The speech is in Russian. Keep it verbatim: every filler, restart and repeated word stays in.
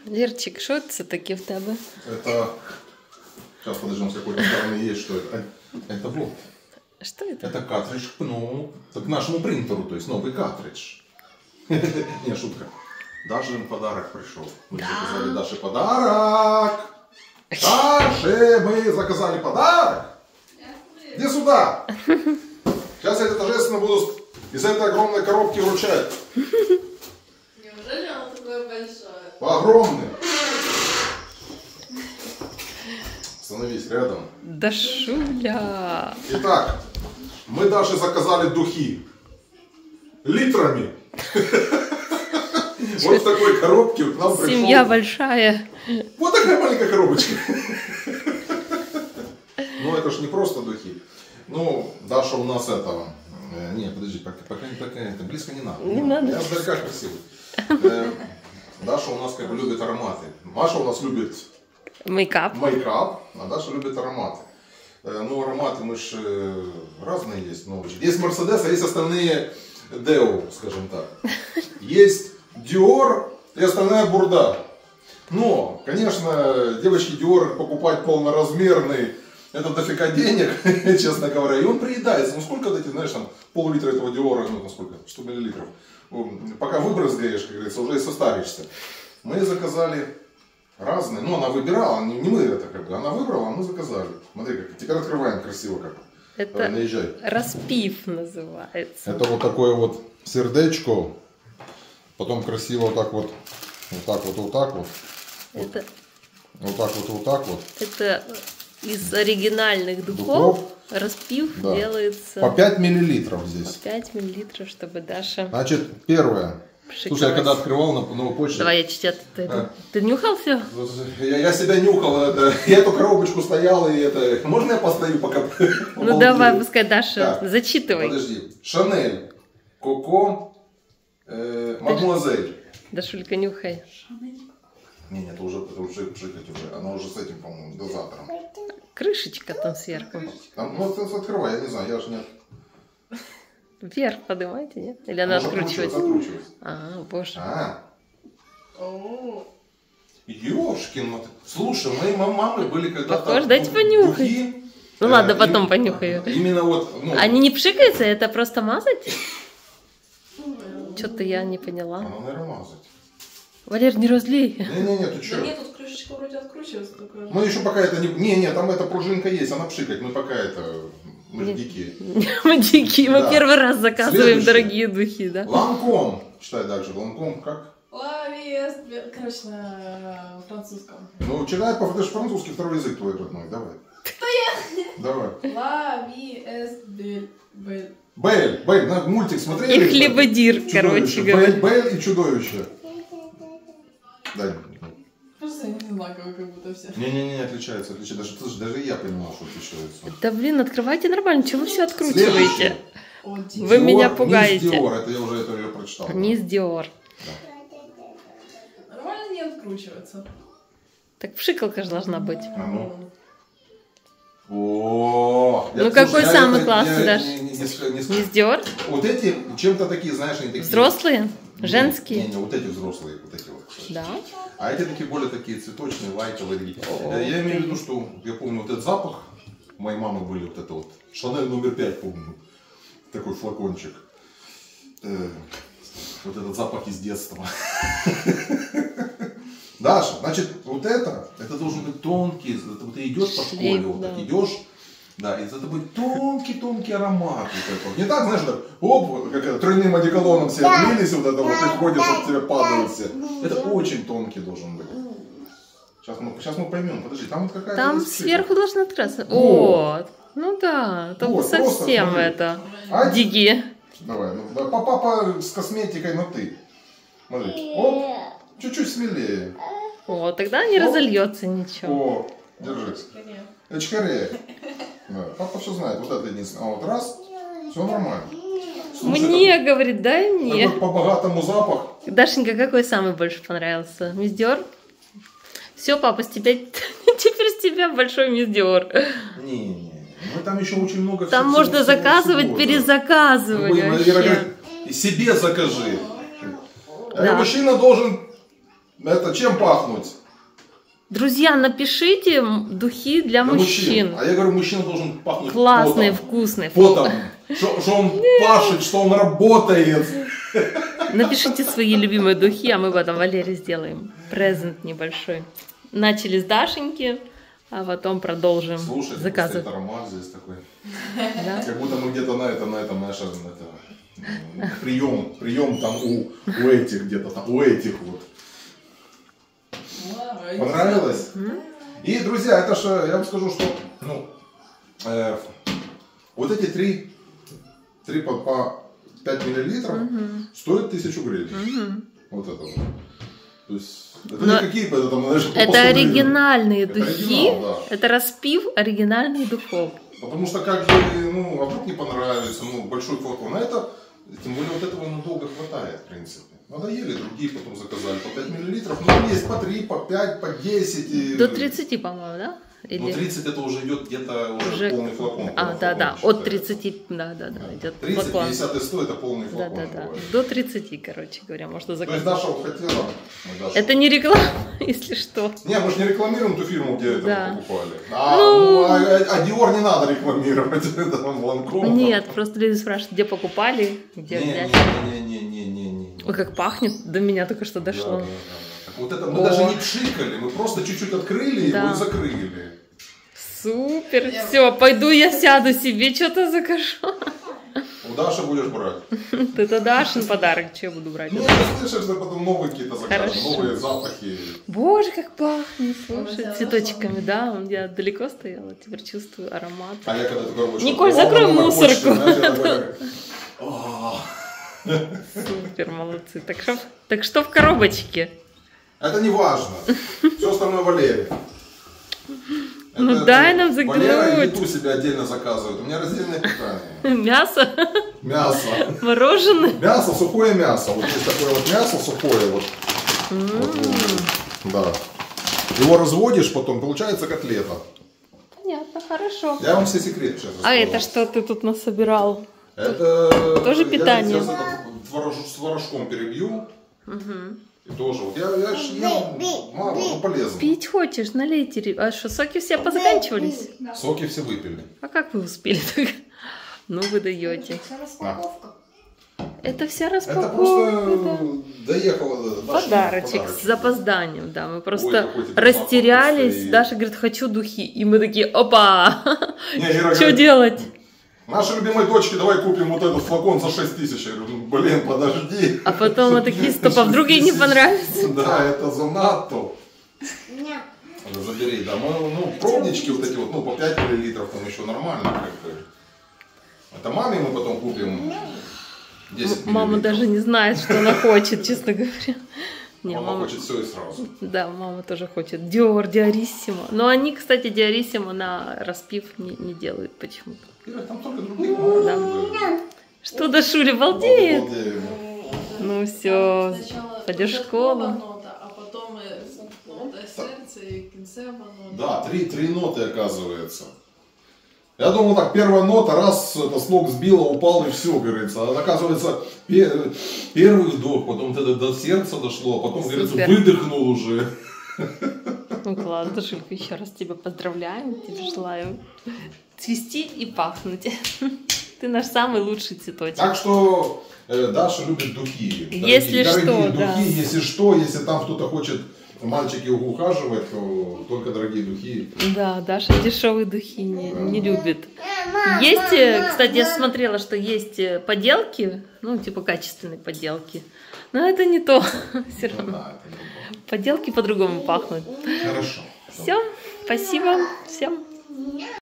Лерчик, що це таке в тебе? Это... Сейчас, подождем, с какой стороны есть, что это. Это вот. Что это? Это картридж, ну, к нашему принтеру, то есть новый картридж. Не, шутка. Даже им подарок пришел. Мы заказали Даше подарок. Даше, мы заказали подарок. Иди сюда. Сейчас я это торжественно буду из этой огромной коробки вручать. Неужели оно такое большое? Огромный. Становись рядом. Дашуля. Итак, мы Даше заказали духи. Литрами. Вот в такой коробке к нам пришел. Семья большая. Вот такая маленькая коробочка. Ну, это ж не просто духи. Ну, Даша у нас этого... Не, подожди, пока, пока, пока это близко не надо. Не надо. Я издалека красивый. Даша у нас как бы любит ароматы. Маша у нас любит Мейкап. мейкап, а Даша любит ароматы. Ну, ароматы мы ж разные есть. Ну, есть Мерседес, а есть остальные Део, скажем так. Есть Диор и остальная бурда. Но, конечно, девочки Диор покупать полноразмерный, это дофига денег, честно говоря. И он приедается. Ну, сколько вот эти, знаешь, там, пол-литра этого Диора, ну, сколько, сто миллилитров. Пока выбрызгаешь, как говорится, уже и состаришься. Мы заказали разные. Ну, она выбирала, не, не мы это как бы. Она выбрала, а мы заказали. Смотри, как теперь открываем красиво как. Это Давай, наезжай. распив называется. Это вот такое вот сердечко. Потом красиво вот так вот. Вот так вот, вот так вот. Это, Вот так вот, вот так вот. это из оригинальных духов, Духов. распив Да. делается По пять миллилитров по здесь. пять миллилитров, чтобы Даша... Значит, первое. Пшикалась. Слушай, я когда открывал на новую почту, Давай я чуть-чуть... Ты, А. ты нюхал все? я, я себя нюхал, это, я эту коробочку стоял и это. Можно я постою пока? Ну побалдею? давай, пускай Даша, Так, зачитывай. Подожди. Шанель, Коко, э, Мадмуазель. Дашулька, нюхай. Не, нет, это уже, это уже пшикать уже. Она уже с этим, по-моему, дозатором. Крышечка там сверху. Там, ну, это открывай, я не знаю, я же нет. Вверх поднимайте, нет? Или она Может, откручивается? откручивается. А, боже. А, О, ёшкин, вот. Слушай, мои мамы были когда-то... Похож, дайте ду- понюхать. духи, Ну э, ладно, потом им- понюхаю. Именно вот, ну, Они не пшикаются, это просто мазать? Что-то я не поняла. она, наверное, мазать. Валер, не разлей. Не-не-не, ты да чё? нет, тут крышечка вроде откручивается только. Мы еще пока это не... Не-не, там эта пружинка есть, она пшикать. Мы пока это... Мы же Нет. дикие. Мы дикие, мы Да. первый раз заказываем Следующее. дорогие духи, да? Ланком. Читай дальше. Ланком как? Лавиес, короче, на французском. Ну, читай, по- это же французский второй язык твой родной. Давай. Давай. Лавиес, бель, бель. Бель, Бель, на мультик смотрели? И хлебодир, Чудовище. короче Бель, говоря. Бель и чудовище. Да. Просто не одинаковые, как будто все. Не-не-не, отличается, отличается. Даже, слушай, даже я понимал, что отличается. Да блин, открывайте нормально, чего вы все откручиваете? О, Вы меня Диор, пугаете. Мисс Диор, это я уже это я прочитал. Мисс Диор. нормально не откручивается. Так пшикалка же должна быть. А ну. О, Ну, я- какой слушай, я самый это- классный, я Даш? не- не- не- не- Мисс Диор? Вот эти чем-то такие, знаешь, они такие. Взрослые? Не, Женские? Не, не, вот эти взрослые, вот эти вот. кстати. Да. А эти такие более такие цветочные, лайтовые. Э, Я имею в виду, что я помню вот этот запах. У моей мамы были вот это вот. Шанель номер пять, помню. Такой флакончик. Э, Вот этот запах из детства. Даша, значит, вот это, это должен быть тонкий, это вот ты идешь по школе, Шлейф, вот да. так идешь, да, и это будет тонкий-тонкий аромат вот этого. Не так, знаешь, так, оп, как это, тройным одеколоном все облились, вот это вот, и ходишь, от тебя падают все. Это очень тонкий должен быть. Сейчас мы, сейчас мы поймем, подожди, там вот какая-то... Там есть цифра. сверху должна открыться. Вот. Вот. Ну да, там Вот, просто совсем смотри. это. А? Диги. Давай, ну, да, па- папа с косметикой на ты. Смотри, оп, чуть-чуть смелее. О, тогда не Оп. разольется ничего. О, держись. Очкаре. Да, папа все знает, вот это единственное. А вот раз, все нормально. Слушай, Мне, говорит, дай такой, мне. такой по-богатому запах. Дашенька, какой самый больше понравился? Мисс Диор? Все, папа, с тебя... теперь с тебя большой Мисс Диор. Не-не-не, ну там еще очень много Там всего- можно всего- заказывать, всего, да. перезаказывать Ну, Ира вообще. говорит, и себе закажи. Да. А мужчина должен Это чем пахнуть? Друзья, напишите духи для, Для мужчин. А я говорю, мужчина должен пахнуть Классные, потом. вкусные. Потом. Что он пашет, что он работает. Напишите свои любимые духи, а мы потом Валере сделаем презент небольшой. Начали с Дашеньки, а потом продолжим Слушай, заказывать. это аромат здесь такой. Да? Как будто мы где-то на этом, на этом, знаешь, это, прием, прием там у, у этих где-то там, у этих вот. Понравилось? И, друзья, это же, я вам скажу, что, ну, э, вот эти три, три по, по пять миллилитров стоят тысячу гривен. Вот это вот. То есть, это Но не какие, это там, знаешь, Это пособия. оригинальные Это духи, оригинал, да. это распив оригинальных духов. Потому что как бы, ну, а вдруг не понравится, ну, большой флакон. А это, тем более, вот этого надолго хватает, в принципе. Надоели, другие потом заказали по пять миллилитров. Ну, там есть по три, по пять, по десять. И... До тридцати, по-моему, да? Или... Ну, тридцать это уже идет где-то уже, Уже... полный флакон. А, полный да, флакон да, считается. от тридцати, да, да, да, идет тридцать, флакон. пятьдесят и сто это полный Да, флакон. да, да. бывает. До тридцати, короче говоря, можно То есть заказать. Даша вот хотела. Даша. Это не реклама, если что. Не, мы же не рекламируем ту фирму, где это Да. мы покупали. А, Ну... ну, а, а Dior не надо рекламировать. Это там Ланком. Нет, просто люди спрашивают, где покупали, где Не, взять. не, не, не, не, не. Ой, как пахнет, до меня только что Да, дошло. да, да. Так вот это мы О. даже не пшикали, мы просто чуть-чуть открыли Да. его и закрыли. Супер, все, пойду я сяду себе, что-то закажу. У Даши будешь брать. Это Дашин подарок, что я буду брать? Ну, ты слышишь, что потом новые какие-то закажем, Хорошо. новые запахи. Боже, как пахнет, слушай, Ой, цветочками, да, я далеко стояла, теперь чувствую аромат. А я когда такой рабочий... Николь, «О, закрой на мусорку». почте, знаешь, я такой, «О». Супер, молодцы. Так что, так что в коробочке? Это не важно. Все остальное Валерия. Ну, Это- дай это нам заглянуть. Валера еду себе отдельно заказывает. У меня раздельное питание. Мясо, Мясо. мороженое. Мясо, сухое мясо. Вот есть такое вот мясо сухое. Вот. Вот, вот. Да. Его разводишь, потом получается котлета. Понятно, хорошо. Я вам все секреты сейчас А расскажу. это что ты тут насобирал? Это Тоже я питание. сейчас это творож- с творожком перебью. И тоже. Вот я, я ж ем мало, но полезно. Пить хочешь, налейте. ре- А что, соки все позаканчивались? Соки все выпили. А как вы успели так? Ну, вы даете. Вся распаковка. Это вся Это распаковка. просто доехало до Даши. Подарочек с запозданием, да. Мы просто какой тебе растерялись. запах Даша говорит, хочу духи. И мы такие, опа! Не, Ира Что говорит, делать? Нашей любимой дочке давай купим вот этот флакон за шесть тысяч. Я говорю, «Ну, блин, подожди. А потом мы такие, стоп, а вдруг ей не понравится? Да, это занадто. Забери, да. Мы, ну, пробнички вот эти вот, ну, по пять миллилитров там еще нормально. Как бы. Это маме мы потом купим десять Мама миллилитров. даже не знает, что она хочет, честно говоря. Не, Мама мама, хочет все и сразу. да, мама тоже хочет. Диор, Диориссимо. Но они, кстати, Диориссимо на распив не, не делают почему-то. Ира, там только других марок. Да. Что Дашуля, балдеет? Обалдею. Ну все, Сначала пойдешь в початкова школу. нота, а потом э, нота сердце и кінцева нота. Да, три, три ноты оказывается. Я думал так, первая нота, раз это с ног сбила, упал и все, говорится. А оказывается, пе- первый вдох, потом вот это до сердца дошло, а потом, говорится, Супер. выдохнул уже. Ну класс, Дашулька, еще раз тебя поздравляем, тебе желаем цвести и пахнуть. Ты наш самый лучший цветочек. Так что э, Даша любит духи. Дорогие- Если что, дорогие духи, да. если что, если там кто-то хочет, мальчики ухаживать, то только дорогие духи. Да, Даша дешевые духи не, не любит. Есть, э, кстати, я смотрела, что есть э, поделки, ну, типа качественные поделки. Но это не то. Все Ну равно. да, это не то. Поделки по-другому пахнут. Хорошо. Все, спасибо всем.